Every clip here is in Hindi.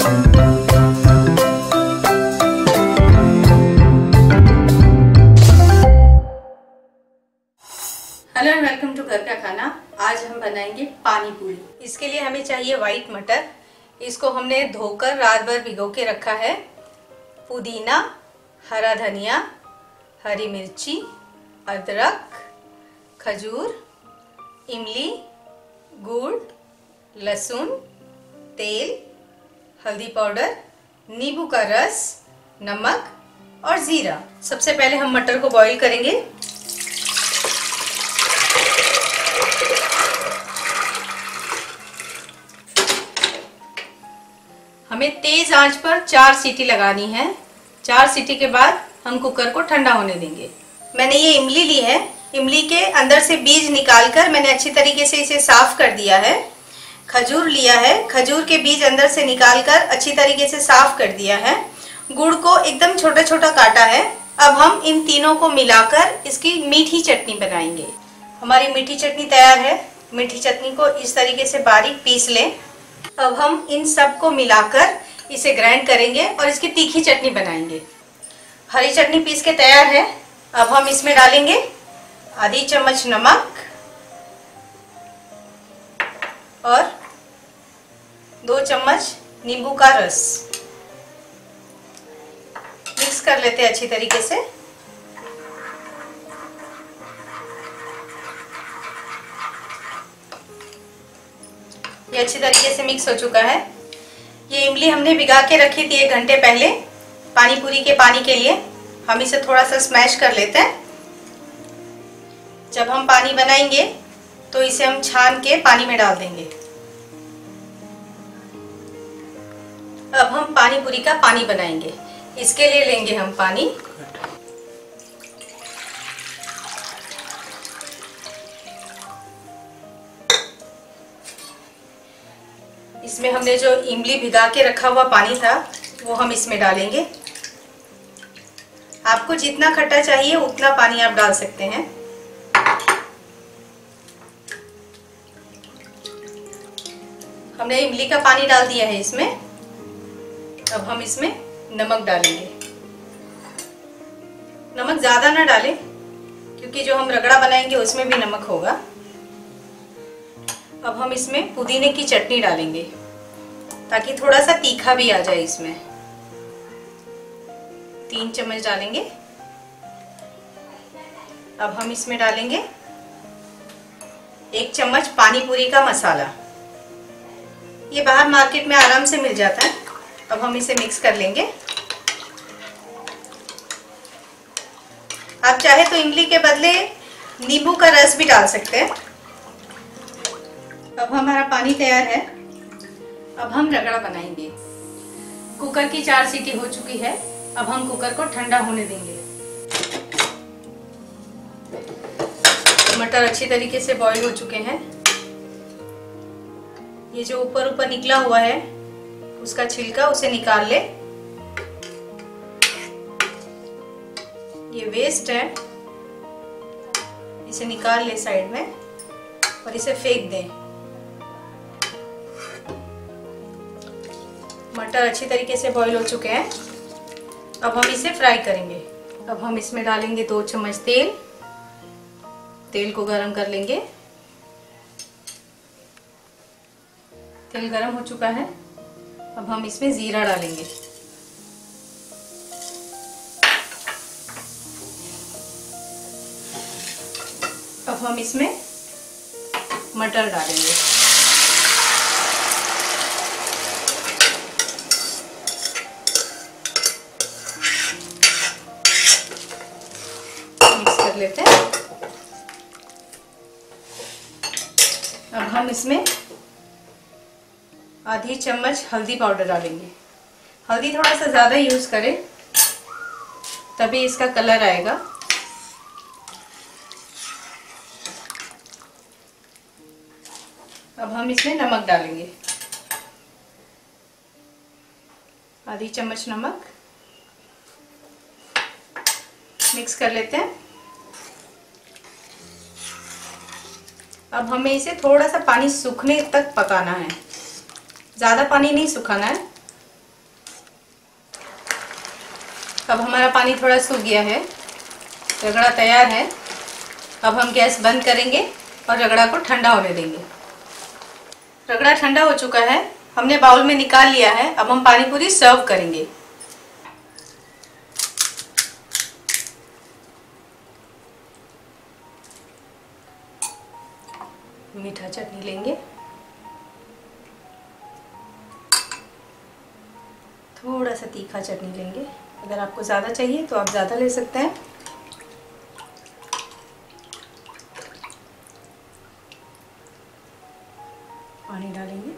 हेलो एंड वेलकम टू घर का खाना। आज हम बनाएंगे पानी पूरी। इसके लिए हमें चाहिए वाइट मटर। इसको हमने धोकर रात भर भिगो के रखा है। पुदीना, हरा धनिया, हरी मिर्ची, अदरक, खजूर, इमली, गुड़, लहसुन, तेल, हल्दी पाउडर, नींबू का रस, नमक और जीरा। सबसे पहले हम मटर को बॉईल करेंगे। हमें तेज आंच पर 4 सीटी लगानी है। 4 सीटी के बाद हम कुकर को ठंडा होने देंगे। मैंने ये इमली ली है। इमली के अंदर से बीज निकालकर मैंने अच्छी तरीके से इसे साफ कर दिया है। खजूर लिया है। खजूर के बीज अंदर से निकालकर अच्छी तरीके से साफ कर दिया है। गुड़ को एकदम छोटा छोटा काटा है। अब हम इन तीनों को मिलाकर इसकी मीठी चटनी बनाएंगे। हमारी मीठी चटनी तैयार है। मीठी चटनी को इस तरीके से बारीक पीस लें। अब हम इन सब को मिलाकर इसे ग्राइंड करेंगे और इसकी तीखी चटनी बनाएंगे। हरी चटनी पीस के तैयार है। अब हम इसमें डालेंगे आधी चम्मच नमक और 2 चम्मच नींबू का रस। मिक्स कर लेते हैं अच्छी तरीके से। ये अच्छी तरीके से मिक्स हो चुका है। ये इमली हमने भिगा के रखी थी 1 घंटे पहले पानी पूरी के पानी के लिए। हम इसे थोड़ा सा स्मैश कर लेते हैं। जब हम पानी बनाएंगे तो इसे हम छान के पानी में डाल देंगे। अब हम पानी पूरी का पानी बनाएंगे। इसके लिए लेंगे हम पानी। इसमें हमने जो इमली भिगा के रखा हुआ पानी था वो हम इसमें डालेंगे। आपको जितना खट्टा चाहिए उतना पानी आप डाल सकते हैं। हमने इमली का पानी डाल दिया है इसमें। अब हम इसमें नमक डालेंगे। नमक ज्यादा ना डालें क्योंकि जो हम रगड़ा बनाएंगे उसमें भी नमक होगा। अब हम इसमें पुदीने की चटनी डालेंगे ताकि थोड़ा सा तीखा भी आ जाए। इसमें 3 चम्मच डालेंगे। अब हम इसमें डालेंगे 1 चम्मच पानी पूरी का मसाला। ये बाहर मार्केट में आराम से मिल जाता है। अब हम इसे मिक्स कर लेंगे। आप चाहे तो इमली के बदले नींबू का रस भी डाल सकते हैं। अब हमारा पानी तैयार है। अब हम रगड़ा बनाएंगे। कुकर की 4 सीटी हो चुकी है। अब हम कुकर को ठंडा होने देंगे। मटर अच्छी तरीके से बॉईल हो चुके हैं। ये जो ऊपर निकला हुआ है उसका छिलका उसे निकाल ले। ये वेस्ट है, इसे निकाल ले साइड में और इसे फेंक दें। मटर अच्छी तरीके से बॉईल हो चुके हैं। अब हम इसे फ्राई करेंगे। अब हम इसमें डालेंगे 2 चम्मच तेल। तेल को गरम कर लेंगे। तेल गरम हो चुका है। अब हम इसमें जीरा डालेंगे। अब हम इसमें मटर डालेंगे। लेते हैं। अब हम इसमें आधी चम्मच हल्दी पाउडर डालेंगे। हल्दी थोड़ा सा ज्यादा यूज करें तभी इसका कलर आएगा। अब हम इसमें नमक डालेंगे। आधी चम्मच नमक। मिक्स कर लेते हैं। अब हमें इसे थोड़ा सा पानी सूखने तक पकाना है। ज़्यादा पानी नहीं सुखाना है, अब हमारा पानी थोड़ा सूख गया है, रगड़ा तैयार है। अब हम गैस बंद करेंगे और रगड़ा को ठंडा होने देंगे। रगड़ा ठंडा हो चुका है, हमने बाउल में निकाल लिया है। अब हम पानी पूरी सर्व करेंगे। मीठा चटनी लेंगे, थोड़ा सा तीखा चटनी लेंगे। अगर आपको ज़्यादा चाहिए तो आप ज़्यादा ले सकते हैं। पानी डालेंगे,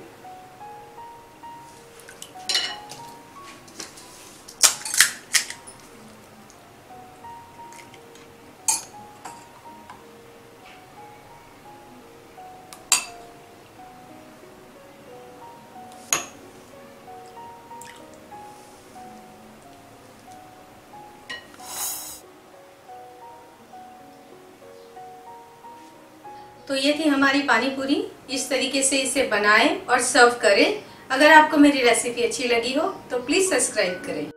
तो ये थी हमारी पानी पूरी। इस तरीके से इसे बनाएं और सर्व करें। अगर आपको मेरी रेसिपी अच्छी लगी हो तो प्लीज़ सब्सक्राइब करें।